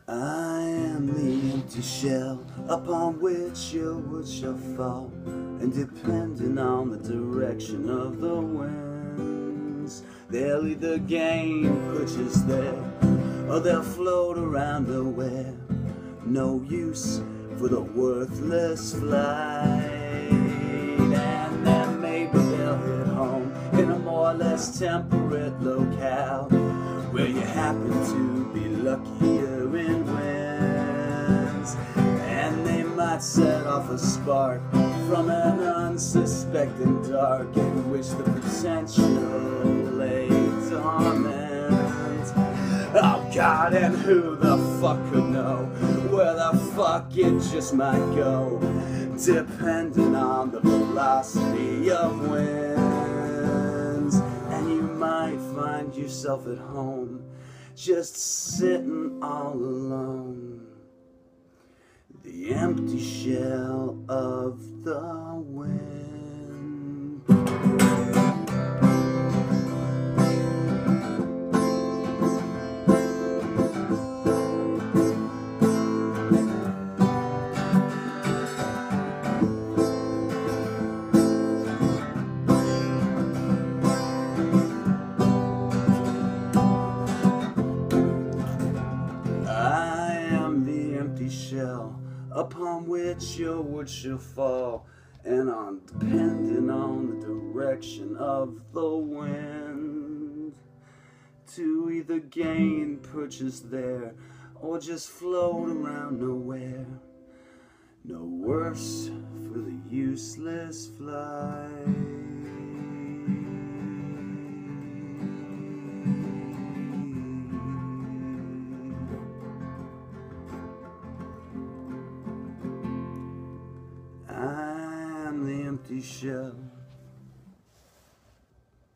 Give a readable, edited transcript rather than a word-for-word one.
I am the empty shell upon which your wood shall fall, and depending on the direction of the winds, they'll either gain purchase there, or they'll float around nowhere. No use for the worthless flight. And then maybe they'll hit home in a more or less temperate locale, where you happen to be luckier in winds. And they might set off a spark from an unsuspecting dark, in which the potential lay dormant. Oh God, and who the fuck could know where the fuck it just might go, depending on the velocity of winds. And you might find yourself at home, just sitting all alone, the empty shell of the wind. Shell upon which your wood shall fall, and on depending on the direction of the wind, to either gain purchase there, or just float around nowhere. No worse for the useless flight. I'm the empty shell